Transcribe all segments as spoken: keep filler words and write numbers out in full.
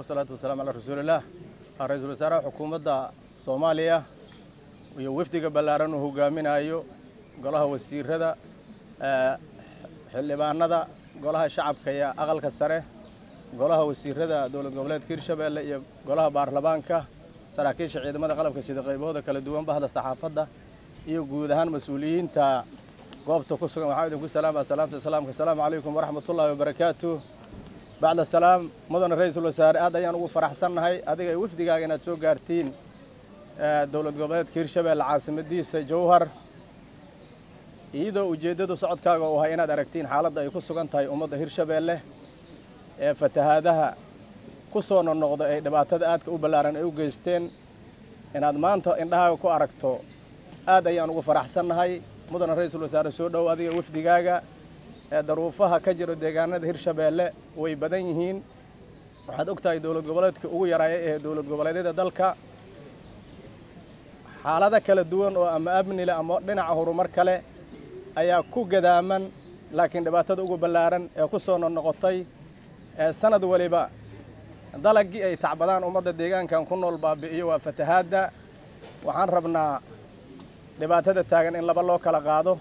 والصلاة والسلام على رسول الله رئيس الوزراء حكومة الصومالية ويوفد بلارن وهو قامين أيو قالها وزير هذا حلبان هذا قالها شعب كيا أغل كسره قالها وزير هذا دولة قبلات كيرشبه قالها بارلمانكا سراكيش عيد ماذا قلب كشيء قريب هذا كل دوام بهذا الصحافة ده يوجودهن مسؤولين تا قابتو كسر محمد السلام السلام السلام السلام عليكم ورحمة الله وبركاته. بعد السلام مدن رئيس الوزراء هذا يعني وفرح سنة هاي هذا وفد جاينا تسوق قارتين دولة قبلات كيرشبه العاصمة دي سجوهر إذا وجدوا صعد كاغا وهاينا دركتين حالة ده يكسر عن تاي أمضى هيرشبه له فتهادها كسرنا النقطة دبعت هذا كوبلارن أوجستين إن أدمان تا إنها كو أركتو هذا يعني وفرح سنة هاي مدن رئيس الوزراء سود وهذه وفد جاجا ظروفها كجر دجاجنا هيرشبه له ويبدأيهين waxaad ogtahay dawlad goboleedka ugu yaray ee dawlad goboleedyada dalka xaalada kala duwan oo ama amni la ama dhinaca horumar kale ayaa ku gadaaman laakiin dhibaatada ugu ballaaran ee ku soo noqotay sanad waliba dalagii ay tacbadaan ummadda deegaankan ku nool baabi'iyo waa fatahaada waxaan rabnaa dhibaatada taagan in laba loo kala qaado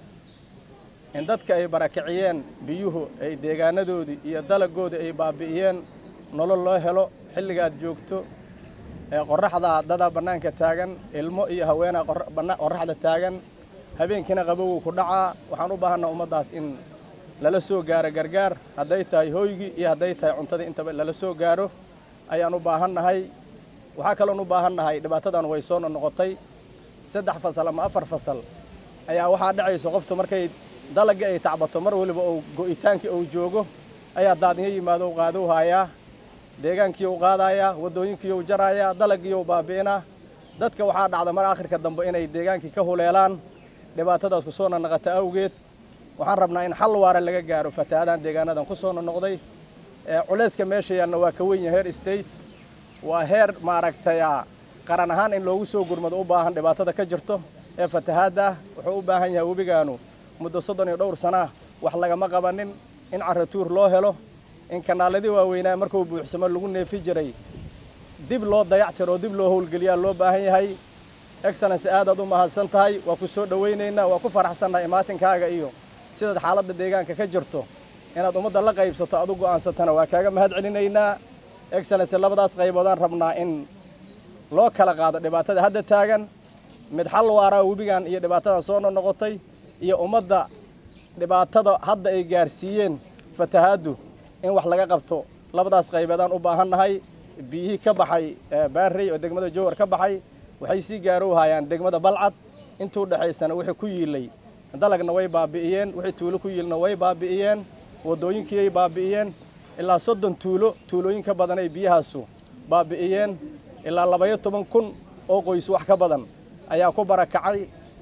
in dadka ay barakiciyeen biyuhu ay deegaanadoodii iyo dalagoodii ay baabi'iyeen nolol loo helo xilliga aad joogto ee qorraxda dada banaanka taagan ilmo iyo haweena qorraxda taagan habeenkina qabow ku dhaca waxaan u baahanaa ummadaas in lala soo gaaro gargaar haday tahay hooyigi iyo haday tahay cuntada inta lala soo gaaro ayaan u baahanahay waxa kale oo u baahanahay dhibaatadan way soo noqotay saddex fasal ama afar fasal ayaa waxa dhacayso qoftu markay dalaga ay tacbato mar waliba oo go'itaanki oo joogo ayaa daadniyo yimaado qaado haya deegaankii uu qaadaya wadooyinkii uu jaraya dalagii uu baabiina dadka waxa dhacda mar aakhirka dambe inay deegaankii ka huleelaan dhibaatadaas ku soo noqota awgeed waxaan rabnaa in xal waara laga gaaro fatahaadan deegaanadan ku soo noqday ee culayska meesha yaalna waa ka weyn yahay state waa heer maaragtaya qaran ahaan in loogu soo gurmado u baahan dhibaatada ka jirto ee fatahaada wuxuu u baahan yahay webigaanu muddo soddon iyo dhowr sano wax laga ma qabanin in caratuur loo helo in kanaaladii waaweynaa markuu buuxsamo lagu neefi jiray dib loo dayactiro dib loo howlgeliyaa loo baahan yahay excellence aad aad u mahadsan tahay waa ku soo dhaweynaynaa waa ku faraxsanahay imaatinkaaga iyo sida xaaladda deegaanka ka jirto inaad ummadda la qaybsato aad u go'aansatana waa kaaga mahad celinaynaa excellence labadaas qayboodaan rabnaa in loo kala qaado dhibaatada hadda taagan mid xal waara webigan iyo dhibaatadan soo noqotay iyo ummadda dhibaatada hadda ay gaarsiiyeen fatahaadu in wax laga qabto labadaas qayboodaan u baahanahay biyihii ka baxay baarey oo degmada Jowhar ka baxay waxay si gaaro hayaan degmada Balcad intuu dhaxaysana wixii ku yiilay dalagna way baabi'iyeen wixii tuulo ku yiilna way baabi'iyeen wadooyinkii ay baabi'iyeen ilaa soddon tuulo tuulooyin ka badan ay biyahaasu baabi'iyeen ilaa laba iyo toban kun oo qoys wax ka badan ayaa ku barakacay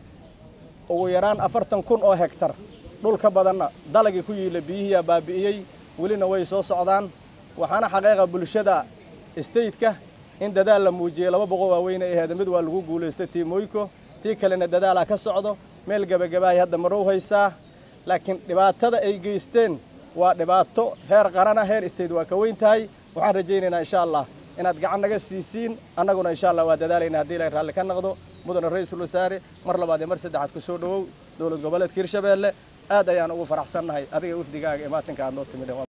ugu yaraan afartan kun oo hektar dhul ka badanna dalagii ku yiilay biyihii baabi'iyay ولنا ويسوع صعدان وحنا حقيقة بالشدة استيتك إن ددال موجي لما بقوا وين إيه هذا مدوى الجوجل استيتي مويكو تيك لنا ددال كسعده ميل جب جباي هذا مروه يسا لكن دبعت هذا إيجيستين ودبعته هير قرنا هير استيد وكوين تاي وحرجينا إن شاء الله إن أتقعنا جسيسين أنا قلنا إن شاء الله وددال إن هذي لك اللي كان نقضه مدن الرئيس الوزاري مرة بعد مرسد عاد كسودو دولة قبلت كيرشبه هذا يعني هو فرح سنة هاي هذا يوفد دقائق ما تنكر نوت من